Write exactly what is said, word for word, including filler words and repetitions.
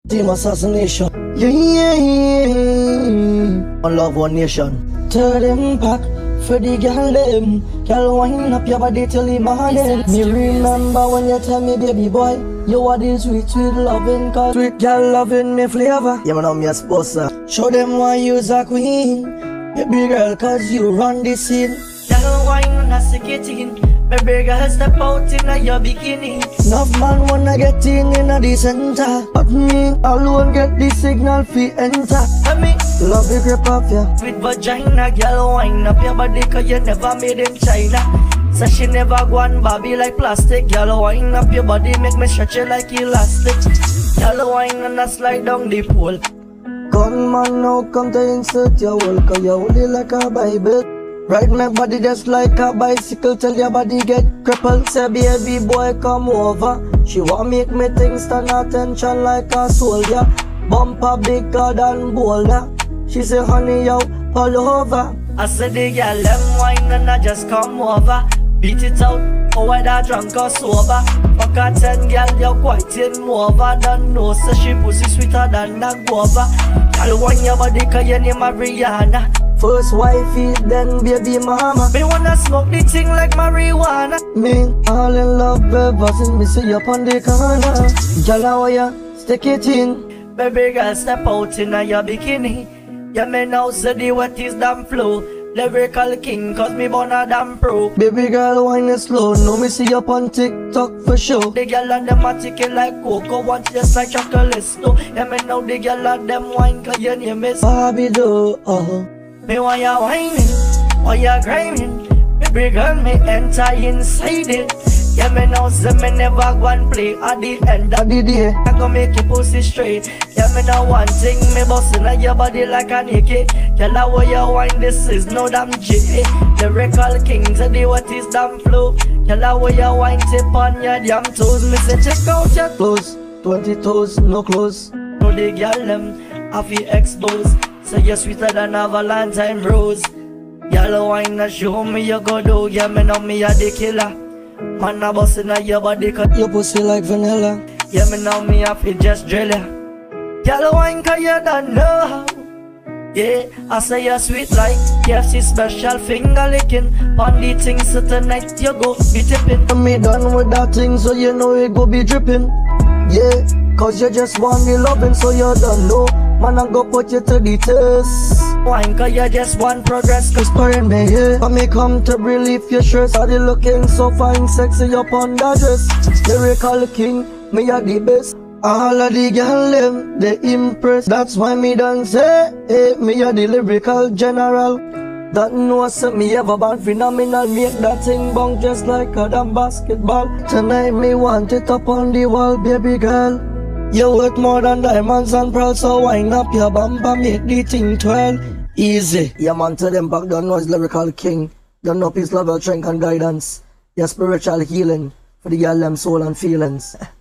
Team assassination. Yeah, yeah, yeah. One love, one nation. Tell them back for the girl them. Girl, wind up your body till the morning. Me remember when you tell me, baby boy, you are the sweet, sweet loving. Cause sweet girl loving me flavor. Yeah, man, I'm your sponsor. Show them why you's a queen. Baby girl, cause you run the scene. Girl, wine on a sicketing. Baby girl, step out in your bikini. Enough man wanna get in in the center, but me alone get the signal fi enter. Let me love the grip of ya. With vagina, girl, wine up your body cause you never made in China. So she never go on Bobby like plastic. Girl, wine up your body, make me stretch it like elastic. Girl, wine and a slide down the pole. Gunman now come to insert your hole, cause you hold it like a Bible. Ride my body just like a bicycle till your body get crippled. Say baby boy come over. She want make me think stand attention like a soldier. Bumper bigger than boulder. She say honey yo pull over. I said the girl them wine and I just come over. Beat it out, oh whether drunk or sober. Fuck a ten girl you quite in mover. Don't know so she pussy sweeter than a guava. Girl wine your body cause your name a Rihanna. First wifey, then baby mama. Me wanna smoke the thing like marijuana. Me all in love ever since me see you on the corner. Girl, how ya stick it in? Baby girl, step out in your bikini. Yeah, me now say the wet is damn flow. Lyrical king, cause me born a damn pro. Baby girl, wine it slow. No me see you on TikTok for sure. The girl and them a ticket like cocoa, want just like chocolate snow. Yeah, me now the girl and them wine, cause your name is Barbie doll. Uh-huh. Me want ya whining, while ya grinding. Baby girl, me enter inside it. Yeah, me now say me never go and play at the end of the day. I go make your pussy straight. Yeah, me now one thing, me bustin' at your body like a naked. Girl, how way you wine, this is no damn J. Lyrical king, to the what is damn flow. Girl, how way you wine, tip on your damn toes. Me say check out your clothes, twenty toes, no clothes. No the girl them, have you exposed. Say you're sweeter than a Valentine rose. Y'all wine and show me you go do. Yeah, me know me a the killer. Man a bustin' at your body cut your pussy like vanilla. Yeah, me know me a fi just drill ya. Y'all wine cause you don't know how. Yeah, I say you're sweet like K F C special finger licking. On the things so tonight you go be tipping. Me done with that thing so you know it go be dripping. Yeah, cause you just want the loving so you don't know. Man, I go put you to the test. Wine cause you just want progress. Whispering me here, but me come to relieve your stress. Are you looking so fine, sexy up on that dress? Lyrical king, me are the best. All of the girl them, they impress. That's why me done say, hey, me are the lyrical general. That know say me ever born phenomenal. Make that thing bong just like a damn basketball. Tonight me want it up on the wall, baby girl. You worth more than diamonds and pearls, so wind up your bumper, make the thing twirl. Easy. Yeah man, tell them back, don't know his lyrical king. Don't know peace, love, strength and guidance. Your spiritual healing for the girl them soul and feelings.